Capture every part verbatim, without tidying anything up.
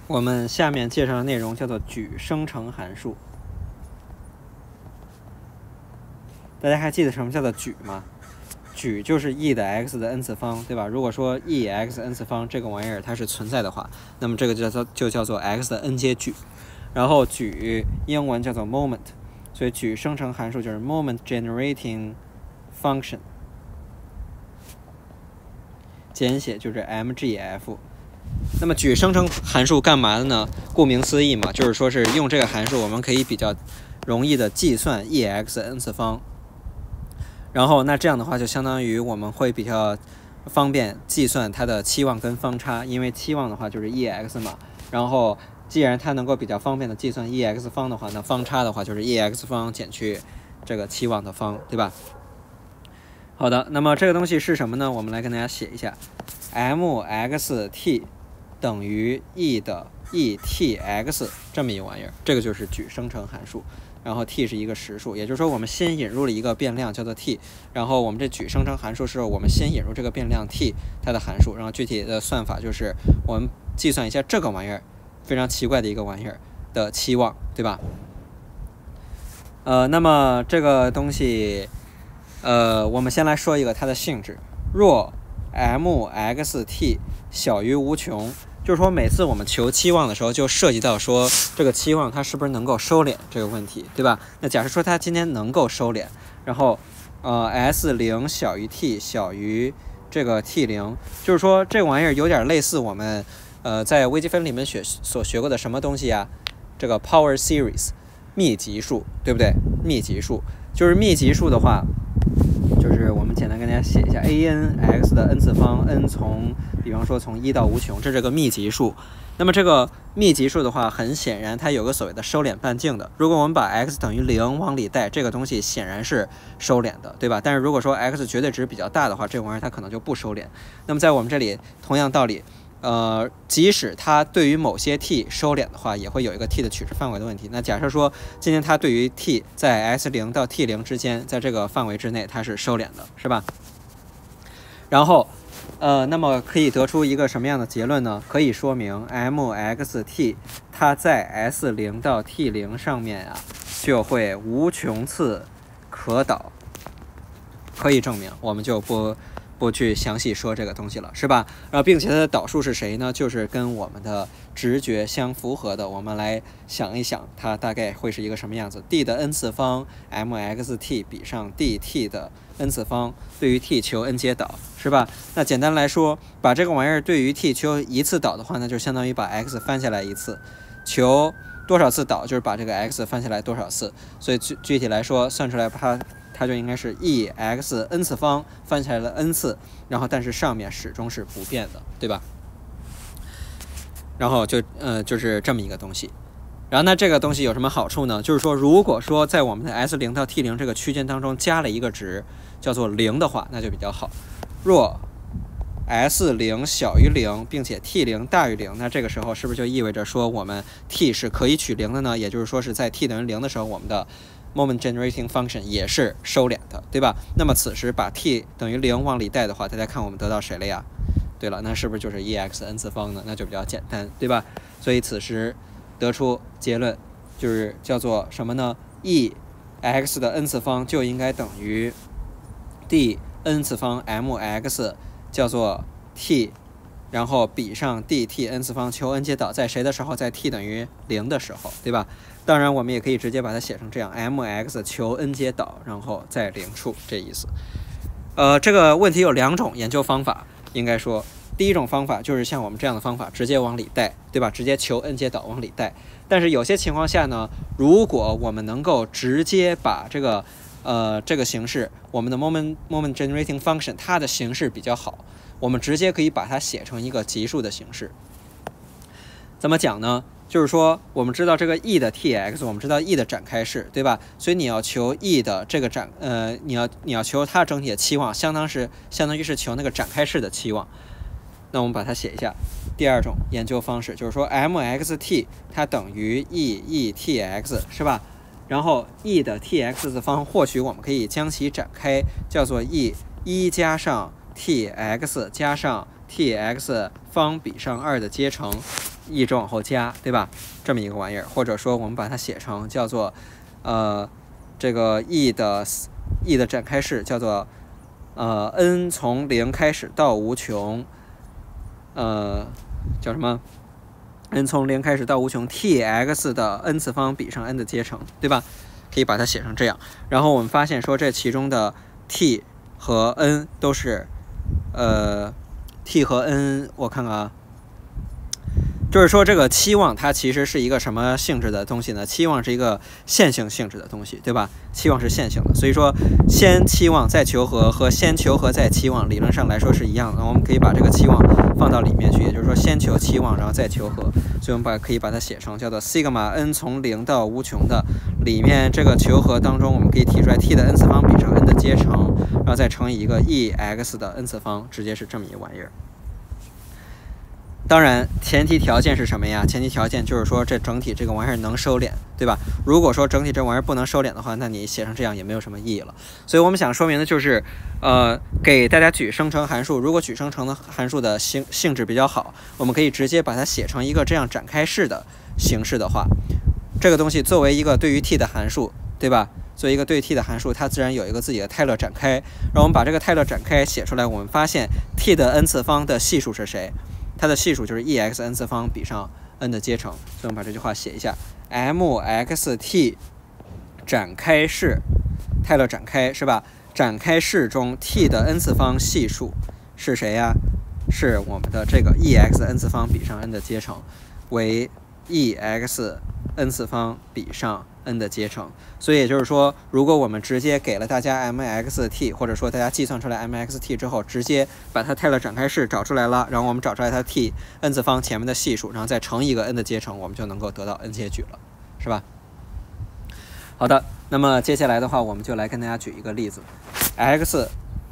我们下面介绍的内容叫做举生成函数。大家还记得什么叫做举吗？举就是 e 的 x 的 n 次方，对吧？如果说 e x n 次方这个玩意儿它是存在的话，那么这个就叫做就叫做 x 的 n 阶举。然后举英文叫做 moment， 所以举生成函数就是 moment generating function， 简写就是 M G F。那么举生成函数干嘛的呢？顾名思义嘛，就是说是用这个函数，我们可以比较容易的计算 e x n 次方。然后那这样的话，就相当于我们会比较方便计算它的期望跟方差，因为期望的话就是 e x 嘛。然后既然它能够比较方便的计算 e x 方的话，那方差的话就是 e x 方减去这个期望的方，对吧？好的，那么这个东西是什么呢？我们来跟大家写一下 ，m x t 等于 e 的 e t x 这么一玩意儿，这个就是举生成函数。然后 t 是一个实数，也就是说我们先引入了一个变量叫做 t， 然后我们这举生成函数是我们先引入这个变量 t 它的函数，然后具体的算法就是我们计算一下这个玩意儿非常奇怪的一个玩意儿的期望，对吧？呃，那么这个东西，呃，我们先来说一个它的性质，若 m x t 小于无穷。就是说，每次我们求期望的时候，就涉及到说这个期望它是不是能够收敛这个问题，对吧？那假设说它今天能够收敛，然后呃 s 零小于 t 小于这个 t 零，就是说这个玩意儿有点类似我们呃在微积分里面学所学过的什么东西啊？这个 power series 幂级数，对不对？幂级数就是幂级数的话。就是我们简单跟大家写一下 a n x 的 n 次方 n 从比方说从一到无穷，这是个幂级数。那么这个幂级数的话，很显然它有个所谓的收敛半径的。如果我们把 x 等于零往里带，这个东西显然是收敛的，对吧？但是如果说 x 绝对值比较大的话，这玩意儿它可能就不收敛。那么在我们这里同样道理。呃，即使它对于某些 t 收敛的话，也会有一个 t 的取值范围的问题。那假设说今天它对于 t 在 s 零到 t 零之间，在这个范围之内它是收敛的，是吧？然后，呃，那么可以得出一个什么样的结论呢？可以说明 m x t 它在 s 零到 t 零上面啊，就会无穷次可导。可以证明，我们就不。不去详细说这个东西了，是吧？然后并且它的导数是谁呢？就是跟我们的直觉相符合的。我们来想一想，它大概会是一个什么样子 ？d 的 n 次方 mxt 比上 dt 的 n 次方，对于 t 求 n 阶导，是吧？那简单来说，把这个玩意儿对于 t 求一次导的话，那就相当于把 x 翻下来一次，求多少次导就是把这个 x 翻下来多少次。所以具具体来说，算出来它。它就应该是 e x n 次方翻起来了 n 次，然后但是上面始终是不变的，对吧？然后就呃就是这么一个东西。然后那这个东西有什么好处呢？就是说，如果说在我们的 s 零到 t 零这个区间当中加了一个值叫做零的话，那就比较好。若 s 零小于零，并且 t 零大于零，那这个时候是不是就意味着说我们 t 是可以取零的呢？也就是说是在 t 等于零的时候，我们的moment generating function 也是收敛的，对吧？那么此时把 t 等于零往里带的话，大家看我们得到谁了呀？对了，那是不是就是 e x n 次方呢？那就比较简单，对吧？所以此时得出结论就是叫做什么呢 ？e x 的 n 次方就应该等于 d n 次方 mx 叫做 t， 然后比上 dt n 次方求 n 阶导，在谁的时候？在 t 等于零的时候，对吧？当然，我们也可以直接把它写成这样 ：mx 求 n 阶导，然后在零处，这意思。呃，这个问题有两种研究方法，应该说，第一种方法就是像我们这样的方法，直接往里带，对吧？直接求 n 阶导往里带。但是有些情况下呢，如果我们能够直接把这个呃这个形式，我们的 moment moment generating function 它的形式比较好，我们直接可以把它写成一个级数的形式。怎么讲呢？就是说，我们知道这个 e 的 tx， 我们知道 e 的展开式，对吧？所以你要求 e 的这个展，呃，你要你要求它整体的期望，相当是相当于是求那个展开式的期望。那我们把它写一下。第二种研究方式就是说 ，mxt 它等于 e e tx， 是吧？然后 e 的 tx 次方，或许我们可以将其展开，叫做 e 一加上 tx 加上 tx 方比上二的阶乘。 一直往后加，对吧？这么一个玩意儿，或者说我们把它写成叫做呃这个 e 的 e 的展开式叫做呃 n 从零开始到无穷，呃叫什么 n 从零开始到无穷 tx 的 n 次方比上 n 的阶乘，对吧？可以把它写成这样。然后我们发现说这其中的 t 和 n 都是呃 t 和 n， 我看看啊。就是说，这个期望它其实是一个什么性质的东西呢？期望是一个线性性质的东西，对吧？期望是线性的，所以说先期望再求和和先求和再期望，理论上来说是一样的。我们可以把这个期望放到里面去，也就是说先求期望，然后再求和。所以我们把可以把它写成叫做 sigma n 从零到无穷的里面这个求和当中，我们可以提出来 t 的 n 次方比上 n 的阶乘，然后再乘以一个 ex 的 n 次方，直接是这么一玩意儿。当然，前提条件是什么呀？前提条件就是说，这整体这个玩意儿能收敛，对吧？如果说整体这玩意儿不能收敛的话，那你写成这样也没有什么意义了。所以我们想说明的就是，呃，给大家举生成函数，如果举生成的函数的性性质比较好，我们可以直接把它写成一个这样展开式的形式的话，这个东西作为一个对于 t 的函数，对吧？作为一个对 t 的函数，它自然有一个自己的泰勒展开。让我们把这个泰勒展开写出来，我们发现 t 的 n 次方的系数是谁？它的系数就是 ex n 次方比上 n 的阶乘，所以我们把这句话写一下 ：mxt 展开式泰勒展开是吧？展开式中 t 的 n 次方系数是谁呀？是我们的这个 ex n 次方比上 n 的阶乘，为 ex n 次方比上 n 的阶乘。所以也就是说，如果我们直接给了大家 mxt， 或者说大家计算出来 mxt 之后，直接把它泰勒展开式找出来了，然后我们找出来它 t n 次方前面的系数，然后再乘一个 n 的阶乘，我们就能够得到 n 阶矩了，是吧？好的，那么接下来的话，我们就来跟大家举一个例子 ，x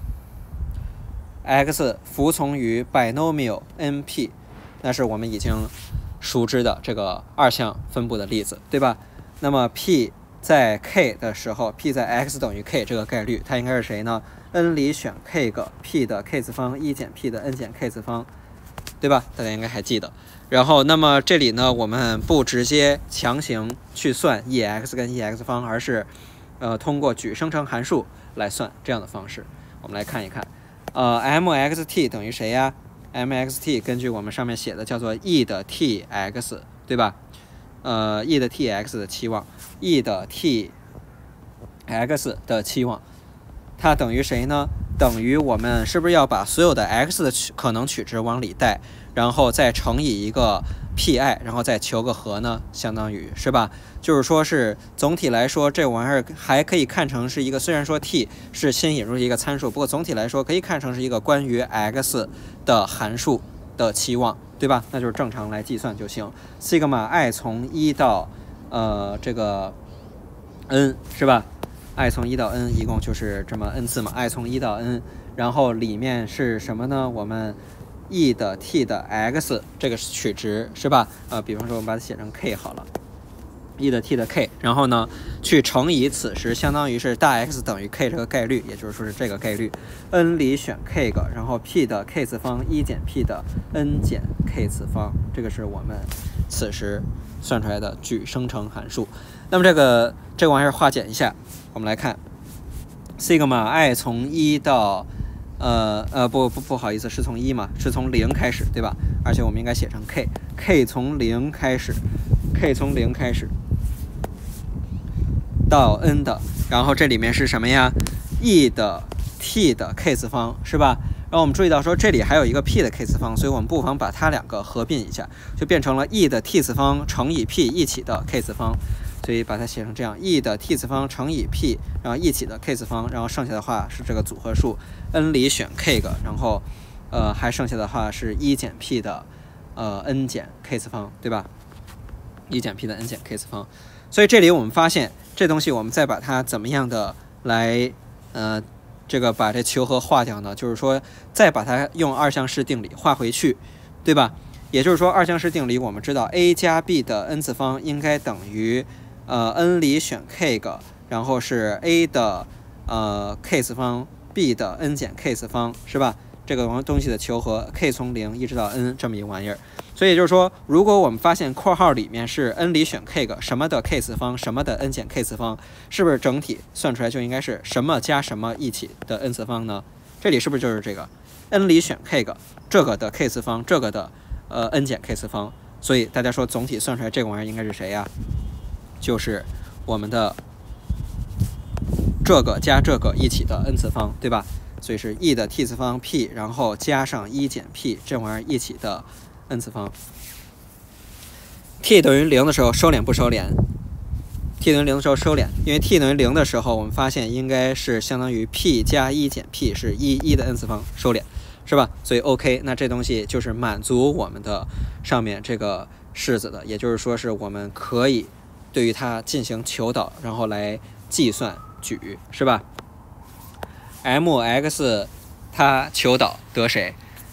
x 服从于 binomial np， 那是我们已经熟知的这个二项分布的例子，对吧？那么 p 在 k 的时候 ，p 在 x 等于 k 这个概率，它应该是谁呢 ？n 里选 k 个 p 的 k 次方一减 p 的 n 减 k 次方，对吧？大家应该还记得。然后，那么这里呢，我们不直接强行去算 ex 跟 ex 方，而是呃通过举生成函数来算这样的方式。我们来看一看，呃 mxt 等于谁呀 ？mxt 根据我们上面写的叫做 e 的 tx， 对吧？呃 e 的 tx 的期望 ，e 的 tx 的期望，它等于谁呢？等于我们是不是要把所有的 x 的取可能取值往里带，然后再乘以一个 pi， 然后再求个和呢？相当于是吧？就是说是总体来说，这玩意儿还可以看成是一个，虽然说 t 是新引入的一个参数，不过总体来说可以看成是一个关于 x 的函数的期望，对吧？那就是正常来计算就行。sigma i 从一到呃这个 n 是吧？ i 从一到 n 一共就是这么 n 次嘛 ，i 从一到 n， 然后里面是什么呢？我们 e 的 t 的 x 这个是取值是吧？呃，比方说我们把它写成 k 好了 ，e 的 t 的 k， 然后呢去乘以此时相当于是大 x 等于 k 这个概率，也就是说是这个概率 ，n 里选 k 个，然后 p 的 k 次方一减 p 的 n 减 k 次方，这个是我们此时算出来的举生成函数。那么这个这个玩意儿化简一下。我们来看 sigma i 从一到呃呃不不不好意思，是从一嘛，是从零开始，对吧？而且我们应该写成 k k 从零开始 ，k 从零开始到 n 的，然后这里面是什么呀 ？e 的 t 的 k 次方是吧？然后我们注意到说这里还有一个 p 的 k 次方，所以我们不妨把它两个合并一下，就变成了 e 的 t 次方乘以 p 一起的 k 次方。所以把它写成这样 ，e 的 t 次方乘以 p， 然后一起的 k 次方，然后剩下的话是这个组合数 n 里选 k 个，然后呃还剩下的话是一减 p 的呃 n 减 k 次方，对吧？一减 p 的 n 减 k 次方。所以这里我们发现这东西我们再把它怎么样的来呃这个把这求和化掉呢？就是说再把它用二项式定理化回去，对吧？也就是说二项式定理我们知道 a 加 b 的 n 次方应该等于呃 n 里选 k 个，然后是 a 的呃 k 次方 b 的 n 减 k 次方是吧？ 这个东西的求和 k 从零一直到 n 这么一个玩意儿。所以就是说，如果我们发现括号里面是 n 里选 k 个什么的 k 次方，什么的 n 减 k 次方，是不是整体算出来就应该是什么加什么一起的 n 次方呢？这里是不是就是这个 n 里选 k 个这个的 k 次方，这个的呃 n 减 k 次方？所以大家说总体算出来这个玩意儿应该是谁呀？就是我们的这个加这个一起的 n 次方，对吧？所以是 e 的 t 次方 p， 然后加上一减 p 这玩意儿一起的 n 次方。t 等于零的时候收敛不收敛 ？t 等于零的时候收敛，因为 t 等于零的时候，我们发现应该是相当于 p 加一减 p 是一一的 n 次方收敛，是吧？所以 OK， 那这东西就是满足我们的上面这个式子的，也就是说是我们可以对于它进行求导，然后来计算举，是吧 ？mx 它求导得谁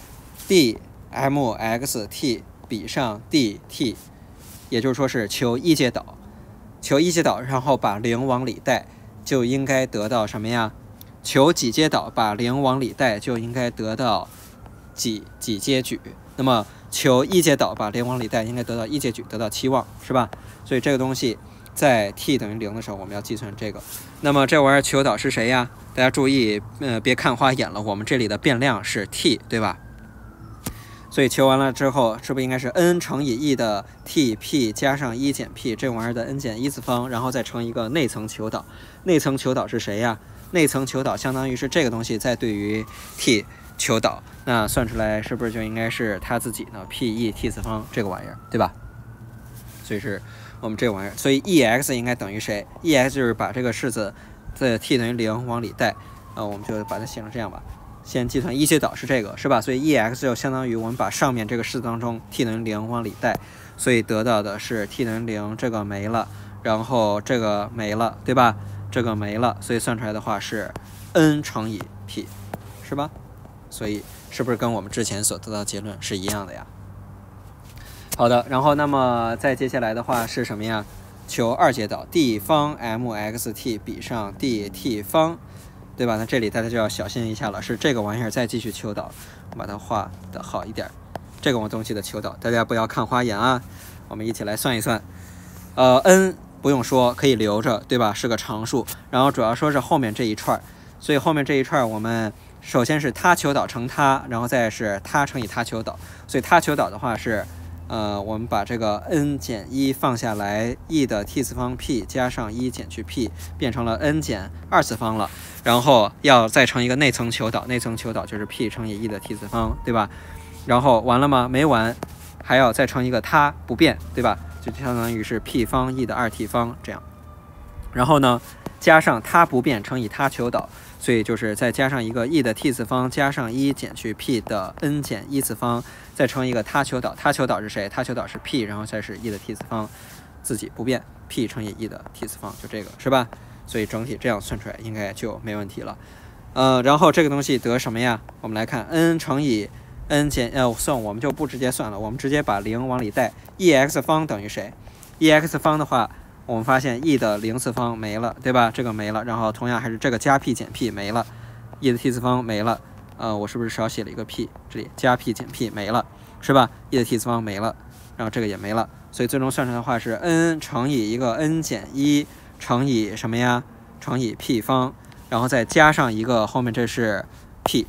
？dmxt 比上 dt， 也就是说是求一阶导，求一阶导，然后把零往里带，就应该得到什么呀？求几阶导，把零往里带，就应该得到几几阶举。那么求一阶导，把零往里带，应该得到一阶举，得到期望，是吧？所以这个东西在 t 等于零的时候，我们要计算这个。那么这玩意儿求导是谁呀？大家注意，呃，别看花眼了，我们这里的变量是 t， 对吧？所以求完了之后，是不是应该是 n 乘以 e 的 t p 加上一减 p 这玩意儿的 n 减一次方，然后再乘一个内层求导。内层求导是谁呀？内层求导相当于是这个东西再对于 t 求导，那算出来是不是就应该是它自己呢 p e t 次方这个玩意儿，对吧？所以是我们这个玩意儿，所以 ex 应该等于谁 ？ex 就是把这个式子在 t 等于零往里带，呃，我们就把它写成这样吧。先计算一阶导是这个，是吧？所以 ex 就相当于我们把上面这个式子当中 t 等于零往里带，所以得到的是 t 等于零，这个没了，然后这个没了，对吧？这个没了，所以算出来的话是 n 乘以 p， 是吧？所以是不是跟我们之前所得到的结论是一样的呀？好的，然后那么再接下来的话是什么呀？求二阶导 d 方 mxt 比上 dt 方，对吧？那这里大家就要小心一下了，是这个玩意儿再继续求导，我把它画的好一点。这个东西的求导，大家不要看花眼啊。我们一起来算一算。呃 ，n 不用说，可以留着，对吧？是个常数。然后主要说是后面这一串，所以后面这一串我们首先是它求导乘它，然后再是它乘以它求导。所以它求导的话是。呃，我们把这个 n 减一放下来 ，e 的 t 次方 p 加上一减去 p， 变成了 n 减二次方了。然后要再乘一个内层求导，内层求导就是 p 乘以 e 的 t 次方，对吧？然后完了吗？没完，还要再乘一个它不变，对吧？就相当于是 p 方 e 的 二 t 方这样。然后呢，加上它不变乘以它求导。所以就是再加上一个 e 的 t 次方加上一减去 p 的 n 减一次方，再乘一个它求导，它求导是谁？它求导是 p， 然后再是 e 的 t 次方，自己不变 p 乘以 e 的 t 次方，就这个是吧？所以整体这样算出来应该就没问题了。呃，然后这个东西得什么呀？我们来看 n 乘以 n 减呃算我们就不直接算了，我们直接把零往里带 ，ex 方等于谁 ？ex 方的话。我们发现 e 的零次方没了，对吧？这个没了，然后同样还是这个加 p 减 p 没了 ，e 的 t 次方没了，呃，我是不是少写了一个 p？ 这里加 p 减 p 没了，是吧 ？e 的 t 次方没了，然后这个也没了，所以最终算出来的话是 n 乘以一个 n 减一乘以什么呀？乘以 p 方，然后再加上一个后面这是 p，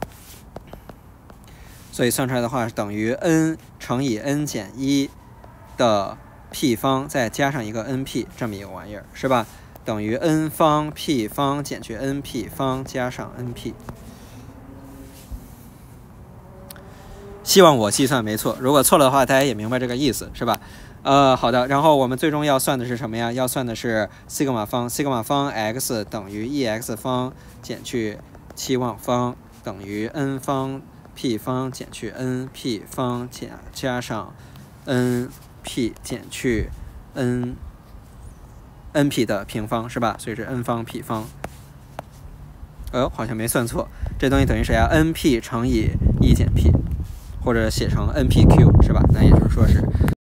所以算出来的话是等于 n 乘以 n 减一的。p 方再加上一个 np 这么一个玩意儿，是吧？等于 n 方 p 方减去 np 方加上 np。希望我计算没错，如果错了的话，大家也明白这个意思，是吧？呃，好的。然后我们最终要算的是什么呀？要算的是西格玛方，西格玛方 x 等于 ex 方减去期望方等于 n 方 p 方减去 np 方加加上 n。p 减去 n np 的平方是吧？所以是 n 方 p 方。哎呦，好像没算错，这东西等于谁啊 ？np 乘以一减 p， 或者写成 npq 是吧？那也就是说是